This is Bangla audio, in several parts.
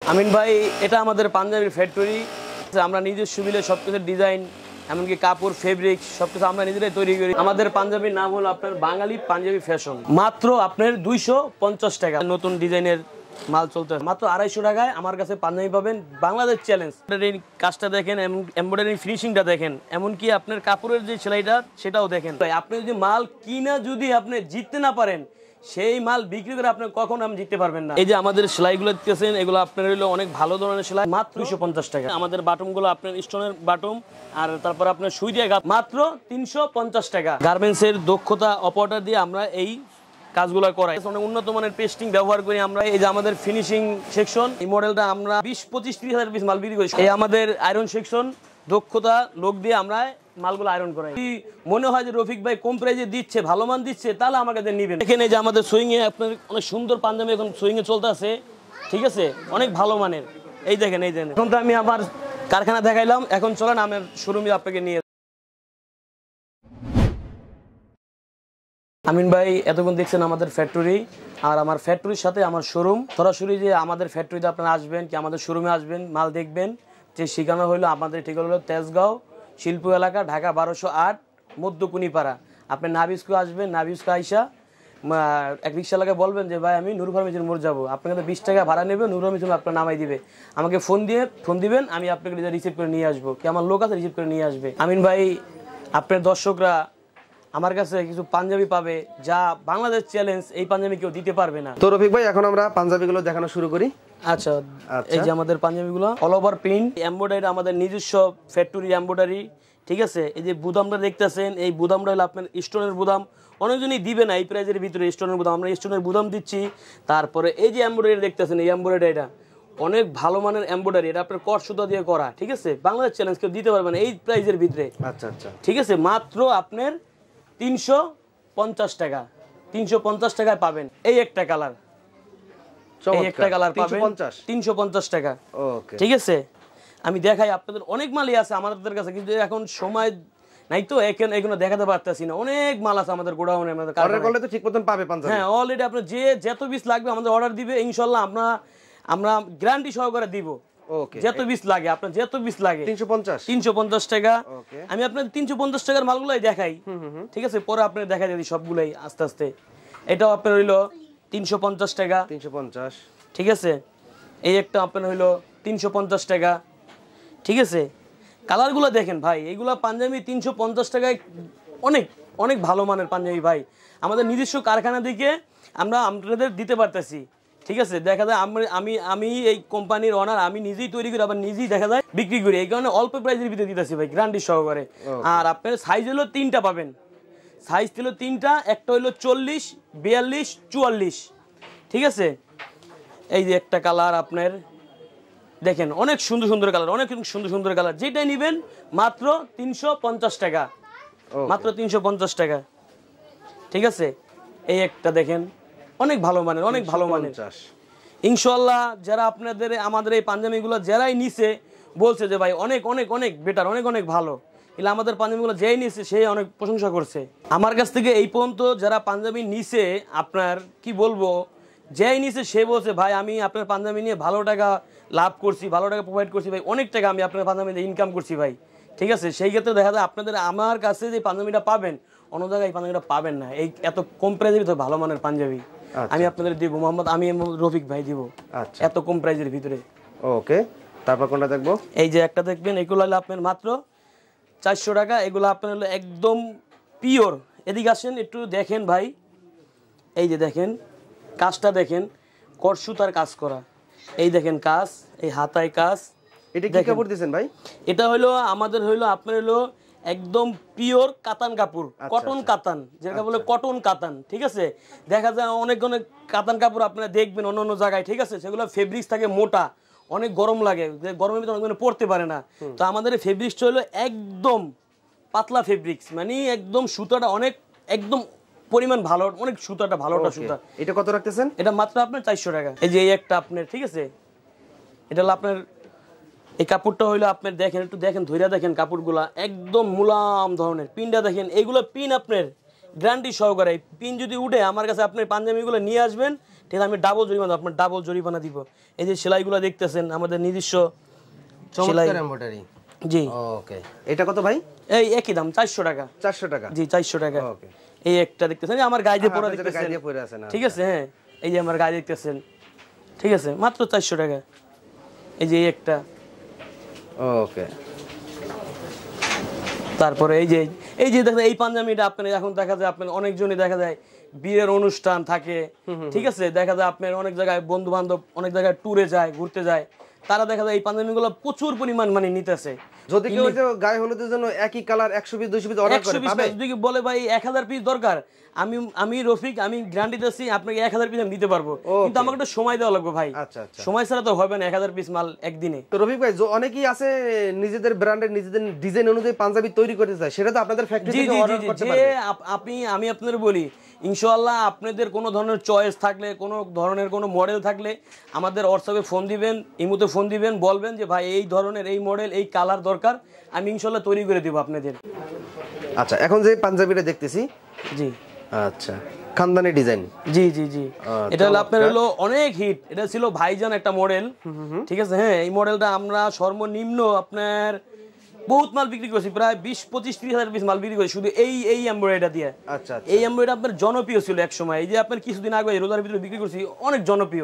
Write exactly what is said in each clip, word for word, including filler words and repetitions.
আমিন ভাই, এটা আমাদের পাঞ্জাবির ফ্যাক্টরি। আমরা নিজস্ব মিলে সব কিছু ডিজাইন, এমনকি কাপড়, ফেব্রিক সবকিছু আমরা নিজেরাই তৈরি করি। আমাদের পাঞ্জাবির নাম হলো আপনার বাঙালি পাঞ্জাবি ফ্যাশন। মাত্র আপনার দুইশো পঞ্চাশ টাকা নতুন ডিজাইনের মাল চলতে মাত্র আড়াইশো টাকায় আমার কাছে পাঞ্জাবি পাবেন। বাংলাদেশ চ্যালেঞ্জ। কাজটা দেখেন, এমব্রয়ডারি ফিনিশিংটা দেখেন, এমনকি আপনার কাপড়ের যে সেলাইটা সেটাও দেখেন। আপনি যদি মাল কিনা যদি আপনি জিততে না পারেন, সেই মাল বিক্রি করে আপনি কখনো আমি জিততে পারবেন না। এই যে আমাদের সেলাইগুলো দেখতেছেন, এগুলো আপনার হলো অনেক ভালো ধরনের সেলাই, মাত্র দুইশো পঞ্চাশ টাকা। আমাদের বাটুমগুলো আপনার স্টোনের বাটুম, আর তারপর আপনার সুই দিয়ে মাত্র তিনশো পঞ্চাশ টাকা। গার্মেন্টস এর দক্ষতা অপারেটর দিয়ে আমরা এই কাজগুলো করাই। অনেক উন্নত মানের পেস্টিং ব্যবহার করি আমরা। এই যে আমাদের ফিনিশিং সেকশন, এই মডেলটা আমরা বিশ পঁচিশ ত্রিশ হাজার পিস মাল বিক্রি করি। এই আমাদের আয়রন সেকশন, দক্ষতা লোক দিয়ে আমরা মালগুলো আয়রন করাই। যদি মনে হয় যে রফিক ভাই কম প্রাইজে দিচ্ছে, ভালো মান দিচ্ছে, তাহলে আমার কাছে নিবেন। এখানে যে আমাদের সুইং এ আপনার অনেক সুন্দর পাঞ্জাবি এখন সুইং এ চলতে আছে, ঠিক আছে, অনেক ভালো মানের। এই দেখেন, এই দেখেন, এখন তো আমি আমার কারখানা দেখাইলাম, এখন চলেন আমার শোরুমে আপনাকে নিয়ে। আমিন ভাই, এতক্ষণ দেখছেন আমাদের ফ্যাক্টরি, আর আমার ফ্যাক্টরির সাথে আমার শোরুম। সরাসরি যে আমাদের ফ্যাক্টরিতে আপনারা আসবেন কি আমাদের শোরুমে আসবেন, মাল দেখবেন। যে ঠিকানা হইলো আমাদের ঠিকানা হলো তেজগাঁও শিল্প এলাকা, ঢাকা বারোশো আট, মধ্যকুনিপাড়া। আপনি নাবিস্কো আসবেন, নাবিস্কো আইসা এক রিক্সা লাগায় বলবেন যে ভাই আমি নূর ফার্মেসির মোড় যাবো, আপনাকে তো বিশ টাকা ভাড়া নেবে, নূর ফার্মেসি আপনার নামাই দিবে। আমাকে ফোন দিয়ে ফোন দিবেন, আমি আপনাকে রিসিভ করে নিয়ে আসবো, কি আমার লোক আছে রিসিভ করে নিয়ে আসবে। আমিন ভাই, আপনার দর্শকরা আমার কাছে কিছু পাঞ্জাবি পাবে যা বাংলাদেশ চ্যালেঞ্জ, এই পাঞ্জাবি কেউ দিতে পারবে না। তো রফিক ভাই, এখন আমরা পাঞ্জাবিগুলো দেখানো শুরু করি। আচ্ছা, এই যে আমাদের পাঞ্জাবিগুলো অল ওভার প্রিন্ট, এমব্রয়ডারি, আমাদের নিজস্ব ফ্যাক্টরি এমব্রয়ডারি, ঠিক আছে। এই যে বুদামটা দেখতেছেন, এই বুদামটা হলো আপনার স্টোনের বুদাম। অনেকজনই দিবে না এই প্রাইজের ভিতরে স্টোনের বুদাম, আমরা স্টোনের বুদাম দিচ্ছি। তারপরে এই যে এমব্রয়ডারি দেখতেছেন, এই এমব্রয়ডারিটা অনেক ভালো মানের এমব্রয়ডারি, এটা আপনার কট সুতা দিয়ে করা, ঠিক আছে। বাংলাদেশ চ্যালেঞ্জ কেউ দিতে পারবে না এই প্রাইজের ভিতরে। আচ্ছা আচ্ছা, ঠিক আছে, মাত্র আপনার তিনশো পঞ্চাশ টাকা, তিনশো পঞ্চাশ টাকায় পাবেন। এই একটা কালার, এই একটা কালার পাবেন তিনশো পঞ্চাশ টাকা, ঠিক আছে। আমি দেখাই, আপনাদের অনেক মালই আছে আমাদের কাছে, কিন্তু এখন সময় নাই তো এখন এগুলো দেখাতে পারতেছি না। অনেক মাল আছে আমাদের গোডাউনে, আমাদের অর্ডার করলে তো ঠিক মতন পাবে পাঞ্জাবি। হ্যাঁ, অলরেডি আপনার যে যত পিস লাগবে আমাদের অর্ডার দিবে, ইনশাআল্লাহ আমরা আমরা গ্যারান্টি সহকারে দিব। ওকে, যত পিস লাগে আপনার, যত পিস লাগে তিনশো পঞ্চাশ তিনশো পঞ্চাশ টাকা। আমি আপনাদের তিনশো পঞ্চাশ টাকার মালগুলাই দেখাই, ঠিক আছে, পরে আপনার দেখাই দিই সবগুলাই আস্তে আস্তে। এটাও আপনার হইলো তিনশো পঞ্চাশ টাকা, তিনশো পঞ্চাশ, ঠিক আছে। এই একটা আপনার হইলো তিনশো পঞ্চাশ টাকা, ঠিক আছে। কালারগুলো দেখেন ভাই, এইগুলো পাঞ্জাবি তিনশো পঞ্চাশ টাকায় অনেক অনেক ভালো মানের পাঞ্জাবি ভাই। আমাদের নিজস্ব কারখানা থেকে আমরা আপনাদের দিতে পারতেছি, ঠিক আছে। দেখা যায় আমি আমি এই কোম্পানির ওনার, আমি নিজেই তৈরি করি, আবার নিজেই দেখা যায় বিক্রি করি, এই কারণে অল্প প্রাইসের ভিতরে দিতেছি ভাই, গ্যারান্টি সহকারে। আর আপনার সাইজ হলো তিনটা পাবেন, সাইজ ছিল তিনটা, একটা হইলো চল্লিশ, বিয়াল্লিশ, চুয়াল্লিশ, ঠিক আছে। এই যে একটা কালার আপনার দেখেন, অনেক সুন্দর সুন্দর কালার, অনেক সুন্দর সুন্দর কালার, যেটাই নেবেন মাত্র তিনশো পঞ্চাশ টাকা, মাত্র তিনশো পঞ্চাশ টাকা, ঠিক আছে। এই একটা দেখেন, অনেক ভালো মানের, অনেক ভালো মানের ইনশাআল্লাহ। যারা আপনাদের আমাদের এই পাঞ্জাবিগুলো যারাই নিছে বলছে যে ভাই অনেক অনেক অনেক বেটার, অনেক অনেক ভালো, এগুলো আমাদের পাঞ্জাবিগুলো যেই নিছে সে অনেক প্রশংসা করছে আমার কাছ থেকে। এই পর্যন্ত যারা পাঞ্জাবি নিছে, আপনার কি বলবো, যেই নিছে সে বলছে ভাই আমি আপনার পাঞ্জাবি নিয়ে ভালো টাকা লাভ করছি, ভালো টাকা প্রোভাইড করছি ভাই, অনেক টাকা আমি আপনার পাঞ্জাবি নিয়ে ইনকাম করছি ভাই, ঠিক আছে। সেই ক্ষেত্রে দেখা যায় আপনাদের আমার কাছে যে পাঞ্জাবিটা পাবেন, অন্য জায়গায় এই পাঞ্জাবিটা পাবেন না, এই এত কম প্রাইজের ভিতরে ভালো মানের পাঞ্জাবি আমি আপনাদের দিব। মোহাম্মদ আমি রফিক ভাই দিব এত কম প্রাইজের ভিতরে। ওকে, তারপর কোনটা দেখবো? এই যে একটা দেখবেন, এগুলো হলো আপনার মাত্র চারশো টাকা। এগুলো আপনার হলো একদম পিওর। এদিকে আসেন একটু দেখেন ভাই, এই যে দেখেন কাজটা দেখেন, কট সুতার কাজ করা, এই দেখেন কাজ, এই হাতায় কাজ। এটা কি কাপড় দিয়েছেন ভাই? এটা হলো আমাদের হইলো আপনার হলো একদম পিওর কাতান কাপড়, কটন কাতান, যেটা বলে কটন কাতান, ঠিক আছে। দেখা যায় অনেক অনেক কাতান কাপড় আপনারা দেখবেন অন্য অন্য জায়গায়, ঠিক আছে, সেগুলো ফেব্রিক্স থাকে মোটা, অনেক গরম লাগে, গরমের ভিতরে অনেক পরতে পারে না। তো আমাদের এই ফেব্রিক্সটা হলো একদম পাতলা ফেব্রিক্স, মানে একদম সুতাটা অনেক একদম পরিমাণ ভালো, অনেক সুতাটা ভালোটা সুতা। এটা কত রাখতেছেন? এটা মাত্র আপনার চারশো টাকা। এই যে এই একটা আপনার, ঠিক আছে, এটা হলো আপনার এই কাপড়টা হইলো আপনার দেখেন, একটু দেখেন, ধইরা দেখেন কাপড়গুলা একদম মুলাম ধরনের, পিনটা দেখেন, এইগুলো পিন আপনার গ্যারান্টি সহকারে। পিন যদি উঠে আমার কাছে আপনার পাঞ্জাবিগুলো নিয়ে আসবেন, ঠিক আছে, আমি ডাবল জরিমানা আপনার ডাবল জরিমানা দিব। এই যে সেলাইগুলো দেখতেছেন আমাদের নিজস্ব সেলাই এমব্রয়ডারি। জি ওকে, এটা কত ভাই? এই একই দাম চারশো টাকা। চারশো টাকা? জি চারশো টাকা। ওকে, এই একটা দেখতেছেন আমার গায়ে দিয়ে পরা দেখতেছেন, গায়ে দিয়ে পরে আছে না? ঠিক আছে, হ্যাঁ এই যে আমার গায়ে দেখতেছেন, ঠিক আছে, মাত্র চারশো টাকা। এই যে এই একটা। ওকে, তারপরে এই যে এই যে দেখেন এই পাঞ্জাবিটা আপনার এখন দেখা যায় আপনার অনেকজনই দেখা যায় বিয়ের অনুষ্ঠান থাকে, ঠিক আছে, দেখা যায় আপনার অনেক জায়গায় বন্ধু বান্ধব অনেক জায়গায় ট্যুরে যায়, ঘুরতে যায়, তারা দেখা যায় এই পাঞ্জাবিগুলো প্রচুর পরিমাণ মানে নিতেছে। যদি কেউ গায়ে হলুদের জন্য একই কালার একশো পিস দুইশো পিস অর্ডার করে পাবে? যদি বলে ভাই এক হাজার পিস দরকার, আমি আমি রফিক আমি গ্যারান্টি দিচ্ছি আপনাকে এক হাজার পিস আমি দিতে পারবো, কিন্তু আমাকে একটা সময় দেওয়া লাগবে ভাই। আচ্ছা আচ্ছা, সময় ছাড়া তো হবে না এক হাজার পিস মাল একদিনে। তো রফিক ভাই অনেকেই আছে নিজেদের ব্র্যান্ডের নিজেদের ডিজাইন অনুযায়ী পাঞ্জাবি তৈরি করতে চায়, সেটা তো আপনাদের ফ্যাক্টরি থেকে অর্ডার করতে পারবে? আপনি আমি আপনাদের বলি ইনশাআল্লাহ আপনাদের কোনো ধরনের চয়েস থাকলে, কোনো ধরনের কোনো মডেল থাকলে আমাদের হোয়াটসঅ্যাপে ফোন দিবেন, ইমোতে ফোন দিবেন, বলবেন যে ভাই এই ধরনের এই মডেল এই কালার দরকার, আমি ইনশাআল্লাহ তৈরি করে দেব আপনাদের। আচ্ছা, এখন যে পাঞ্জাবিটা দেখতেছি, জি আচ্ছা, খানদানি ডিজাইন। জি জি জি, এটা হলো আপনার হলো অনেক হিট, এটা ছিল ভাইজান একটা মডেল, ঠিক আছে, হ্যাঁ এই মডেলটা আমরা সর্বনিম্ন আপনার বহুত মাল বিক্রি করছি, প্রায় বিশ পঁচিশ ত্রিশ হাজার পিস মাল বিক্রি করছি শুধু এই এই এমব্রয়ডারি দিয়ে। আচ্ছা, এই এমব্রয়ডারি আপনার জনপ্রিয় ছিল এক সময়, এই যে আপনার কিছুদিন আগে রোজার ভিতরে বিক্রি করছি, অনেক জনপ্রিয়,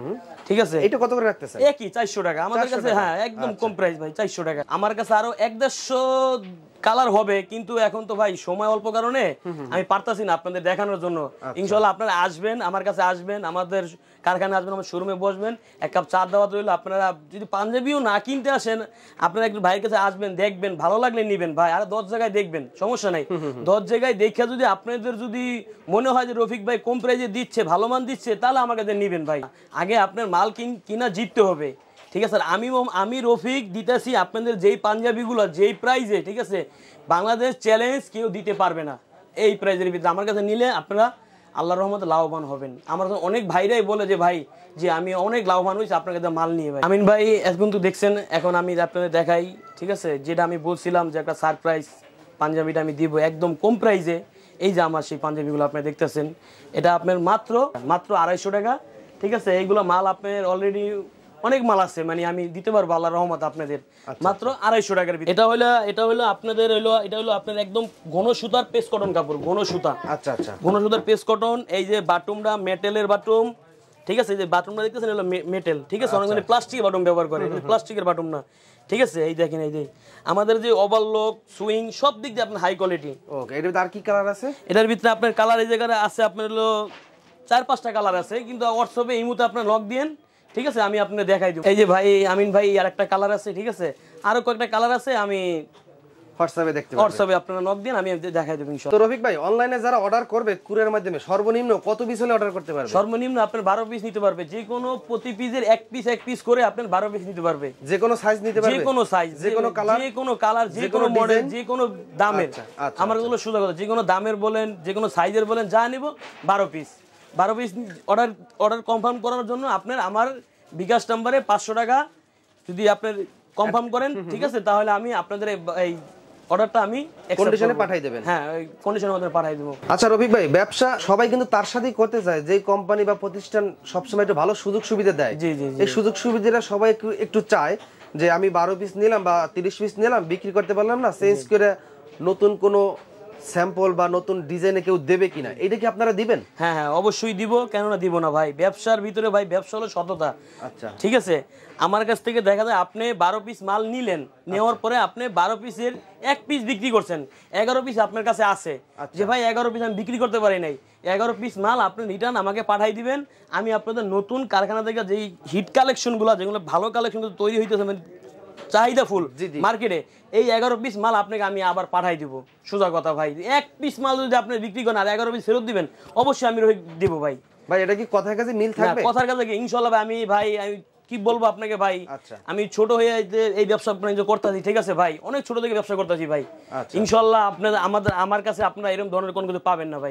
ঠিক আছে। এটা কত করে রাখতেছেন? একই চারশো টাকা আমাদের কাছে, হ্যাঁ একদম কম প্রাইস ভাই, চারশো টাকা। আমার কাছে আরো এক দেড়শো কালার হবে, কিন্তু এখন তো ভাই সময় অল্প কারণে আমি পারতাছি না আপনাদের দেখানোর জন্য। ইনশাআল্লাহ আপনারা আসবেন, আমার কাছে আসবেন, আমাদের কারখানায় আসবেন, আমার শোরুমে বসবেন, এক কাপ চা দেওয়া রইল। আপনারা যদি পাঞ্জাবিও না কিনতে আসেন, আপনারা একটু ভাইয়ের কাছে আসবেন, দেখবেন, ভালো লাগলে নিবেন ভাই, আর দশ জায়গায় দেখবেন, সমস্যা নাই। দশ জায়গায় দেখে যদি আপনাদের যদি মনে হয় যে রফিক ভাই কম প্রাইসে দিচ্ছে, ভালো মান দিচ্ছে, তাহলে আমার কাছে নিবেন ভাই। আগে আপনার মাল কিনা জিততে হবে, ঠিক আছে। আমি আমি রফিক দিতেছি আপনাদের যেই পাঞ্জাবিগুলো যেই প্রাইজে, ঠিক আছে, বাংলাদেশ চ্যালেঞ্জ কেউ দিতে পারবে না এই প্রাইজের ভিতরে। আমার কাছে নিলে আপনারা আল্লাহর রহমতে লাভবান হবেন। আমার অনেক ভাইরাই বলে যে ভাই যে আমি অনেক লাভবান হয়েছি আপনার কাছে মাল নিয়ে। ভাই আমিন ভাই এখন তো দেখছেন, এখন আমি আপনাদের দেখাই, ঠিক আছে, যেটা আমি বলছিলাম যে একটা সারপ্রাইজ পাঞ্জাবিটা আমি দিব একদম কম প্রাইজে। এই যে আমার সেই পাঞ্জাবিগুলো আপনি দেখতেছেন, এটা আপনার মাত্র মাত্র আড়াইশো টাকা, ঠিক আছে। এইগুলো মাল আপনার অলরেডি অনেক মাল আছে, মানে আমি দিতে পারবো আল্লাহর রহমত আপনাদের মাত্র আড়াইশো টাকার ভিতরে। এটা হলো এটা হলো আপনাদের হলো এটা হলো আপনার একদম ঘন সুতার পেস কটন কাপড়, ঘন সুতা। আচ্ছা আচ্ছা, ঘন সুতার পেস কটন। এই যে বাটুমটা মেটেলের বাটুম, ঠিক আছে, এই যে বাটুমটা দেখতেছেন হলো মেটেল, ঠিক আছে। অনেক মানে প্লাস্টিকের বাটুম ব্যবহার করে, প্লাস্টিকের বাটুম না, ঠিক আছে। এই দেখেন এই যে আমাদের যে ওভারলক সুইং সব দিক দিয়ে আপনার হাই কোয়ালিটি। ওকে, এটার ভিতরে আর কি কালার আছে? এটার ভিতরে আপনার কালার এই জায়গায় আছে আপনার হলো চার পাঁচটা কালার আছে, কিন্তু হোয়াটসঅ্যাপে এই মুহূর্তে আপনার লক দিয়েন, ঠিক আছে, আমি আপনাকে দেখাই দেব। এই যে ভাই আমিন ভাই আর একটা কালার আছে, ঠিক আছে, আরো কয়েকটা কালার আছে, আমি হোয়াটসঅ্যাপে দেখতে পারবেন, হোয়াটসঅ্যাপে আপনারা নক দিন, আমি দেখাই দেব ইনশাআল্লাহ। তো রফিক ভাই অনলাইনে যারা অর্ডার করবে কুরিয়ারের মাধ্যমে সর্বনিম্ন কত পিস হলে অর্ডার করতে পারবে? সর্বনিম্ন আপনার বারো পিস নিতে পারবে, যে কোনো প্রতি পিসের এক পিস এক পিস করে আপনার বারো পিস নিতে পারবে, যে কোনো সাইজ নিতে পারবে, যে কোনো সাইজ, যে কোনো কালার, যে কোনো কালার, যে কোনো মডেল, যে কোনো দামের। আমার গুলো সুযোগ আছে, যে কোনো দামের বলেন, যে কোনো সাইজের বলেন, যা নিব বারো পিস বারো পিস অর্ডার অর্ডার কনফার্ম করার জন্য আপনার আমার বিকাশ নম্বরে পাঁচশো টাকা যদি আপনার কনফার্ম করেন, ঠিক আছে, তাহলে আমি আপনাদের এই অর্ডারটা আমি কন্ডিশনে পাঠিয়ে দেবেন। হ্যাঁ, ওই কন্ডিশনের মধ্যে পাঠিয়ে দেব। আচ্ছা রফিক ভাই, ব্যবসা সবাই কিন্তু তার সাথেই করতে চায়, যে কোম্পানি বা প্রতিষ্ঠান সবসময় একটু ভালো সুযোগ সুবিধা দেয়। জি জি, এই সুযোগ সুবিধাটা সবাই একটু একটু চায় যে আমি বারো পিস নিলাম বা তিরিশ পিস নিলাম, বিক্রি করতে পারলাম না, চেঞ্জ করে নতুন কোনো স্যাম্পল বা নতুন ডিজাইনে কেউ দেবে কিনা, এটা কি আপনারা দিবেন? হ্যাঁ হ্যাঁ, অবশ্যই দিব, কেননা দিব না ভাই। ব্যবসার ভিতরে ভাই ব্যবসা হলো সততা। আচ্ছা, ঠিক আছে। আমার কাছ থেকে দেখা যায় আপনি বারো পিস মাল নিলেন, নেওয়ার পরে আপনি বারো পিসের এক পিস বিক্রি করছেন, এগারো পিস আপনার কাছে আছে, যে ভাই এগারো পিস আমি বিক্রি করতে পারি নাই, এগারো পিস মাল আপনি রিটার্ন আমাকে পাঠাই দিবেন। আমি আপনাদের নতুন কারখানা থেকে যেই হিট কালেকশনগুলো, যেগুলো ভালো কালেকশনগুলো তৈরি হইতেছে চাহিদা ফুল মার্কেটে, এই এগারো পিস মাল আপনাকে আমি আবার পাঠাই দিব। সোজা কথা ভাই, এক পিস মাল যদি আপনি বিক্রি করেন আর এগারো পিস ফেরত দিবেন, অবশ্যই আমি দিব ভাই। ভাই এটা কি কথার কাছে মিল থাকবে? কথার কাছে ইনশাআল্লাহ ভাই। আমি ভাই আমি কি বলবো আপনাকে ভাই, আমি ছোট হয়ে এই ব্যবসা বাণিজ্য করতেছি, ঠিক আছে ভাই, অনেক ছোট থেকে ব্যবসা করতেছি ভাই। ইনশাআল্লাহ আপনাদের আমাদের আমার কাছে আপনারা এরকম ধরনের কোনো কিছু পাবেন না ভাই।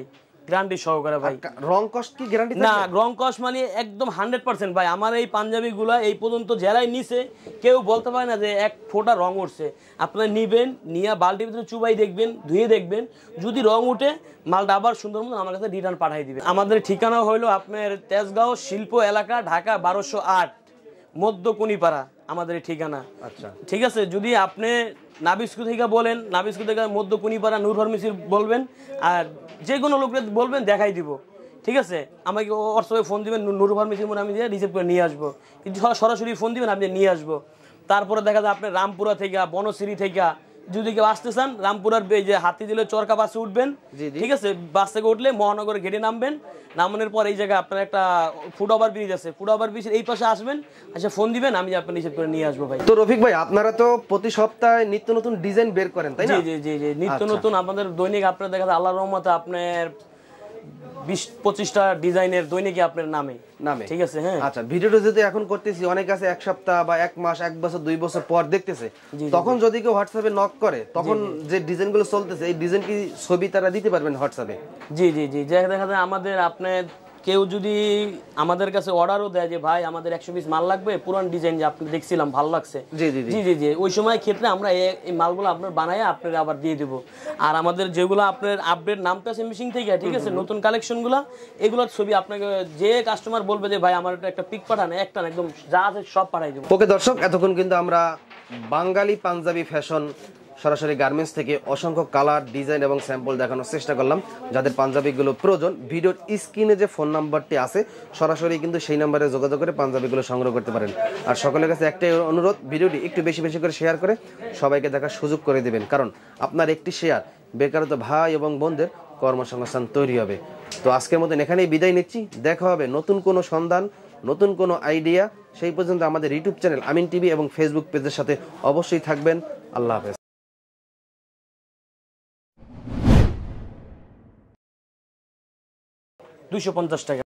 গ্যারান্টি সহকারে ভাই। রং কস্ট কি গ্যারান্টি না, রং কস্ট মানে একদম হান্ড্রেড পার্সেন্ট ভাই। আমার এই পাঞ্জাবিগুলা এই পর্যন্ত যারাই নিছে কেউ বলতে পারে না যে এক ফোঁটা রং উঠছে। আপনারা নিবেন, নিয়ে বালতির ভিতরে চুবাই দেখবেন, ধুয়ে দেখবেন, যদি রং উঠে মালটা আবার সুন্দর মতো আমার কাছে রিটার্ন পাঠিয়ে দিবেন। আমাদের ঠিকানা হলো আপনার তেজগাঁও শিল্প এলাকা, ঢাকা বারোশো আট, মধ্যকুনিপাড়া আমাদের ঠিকানা। আচ্ছা, ঠিক আছে। যদি আপনি নাবিস্কু থেকে বলেন, নাবিস্কু থেকে মধ্যকুনিপাড়া নূর ফার্মেসি বলবেন, আর যে কোনো লোককে বলবেন দেখাই দিব, ঠিক আছে। আমাকে হোয়াটসঅ্যাপে ফোন দিবেন, নূর ফার্মেসি মনে আমি দিয়ে রিসিভ করে নিয়ে আসবো। কিন্তু সরাসরি ফোন দিবেন, আপনি নিয়ে আসবো। তারপরে দেখা যায় আপনি রামপুরা থেকে, বনশ্রী থেকে যদি কেউ আসতে চান, রামপুরার যে হাতি দিলে চরকা বাসে উঠবেন, ঠিক আছে। বাস থেকে উঠলে মহানগর গেটে নামবেন, নামানোর পর এই জায়গায় আপনার একটা ফুট ওভার ব্রিজ আছে, ফুট ওভার ব্রিজের এই পাশে আসবেন, আচ্ছা ফোন দিবেন, আমি আপনার রিসিভ করে নিয়ে আসবো ভাই। তো রফিক ভাই, আপনারা তো প্রতি সপ্তাহে নিত্য নতুন ডিজাইন বের করেন, তাই না? জি জি জি জি নিত্য নতুন আমাদের দৈনিক আপনার দেখা যায় আল্লাহর রহমতে আপনার বিশ পঁচিশটা ডিজাইনের দৈনিকই আপনার নামে নামে, ঠিক আছে। হ্যাঁ, আচ্ছা। ভিডিওটা যদি এখন করতেছি, অনেক আছে এক সপ্তাহ বা এক মাস, এক বছর, দুই বছর পর দেখতেছে, তখন যদি কেউ হোয়াটসঅ্যাপে নক করে, তখন যে ডিজাইনগুলো চলতেছে এই ডিজাইন কি ছবি তারা দিতে পারবেন হোয়াটসঅ্যাপে? জি জি জি দেখা যায় আমাদের আপনার কেউ যদি আমাদের কাছে অর্ডারও দেয় যে ভাই আমাদের একশো পিস মাল লাগবে, পুরান ডিজাইন যে আপনি দেখছিলাম ভালো লাগছে, জি জি জি জি ওই সময় ক্ষেত্রে আমরা এই মালগুলো আপনার বানায় আপনার আবার দিয়ে দেব। আর আমাদের যেগুলো আপনার আপডেট নামটা আছে মিশিং থেকে, ঠিক আছে, নতুন কালেকশনগুলো, এগুলোর ছবি আপনাকে যে কাস্টমার বলবে যে ভাই আমার একটা পিক পাঠান, একটা একদম যা আছে সব পাঠাই দেবো। ওকে দর্শক, এতক্ষণ কিন্তু আমরা বাঙালি পাঞ্জাবি ফ্যাশন সরাসরি গার্মেন্টস থেকে অসংখ্য কালার, ডিজাইন এবং স্যাম্পল দেখানোর চেষ্টা করলাম। যাদের পাঞ্জাবিগুলো প্রয়োজন, ভিডিওর স্ক্রিনে যে ফোন নাম্বারটি আছে সরাসরি কিন্তু সেই নাম্বারে যোগাযোগ করে পাঞ্জাবিগুলো সংগ্রহ করতে পারেন। আর সকলের কাছে একটাই অনুরোধ, ভিডিওটি একটু বেশি বেশি করে শেয়ার করে সবাইকে দেখার সুযোগ করে দেবেন, কারণ আপনার একটি শেয়ার বেকারত্ব ভাই এবং বোনদের কর্মসংস্থান তৈরি হবে। তো আজকের মতন এখানেই বিদায় নিচ্ছি। দেখা হবে নতুন কোনো সন্ধান, নতুন কোনো আইডিয়া। সেই পর্যন্ত আমাদের ইউটিউব চ্যানেল আমিন টিভি এবং ফেসবুক পেজের সাথে অবশ্যই থাকবেন। আল্লাহ হাফেজ। দুইশো পঞ্চাশ টাকা।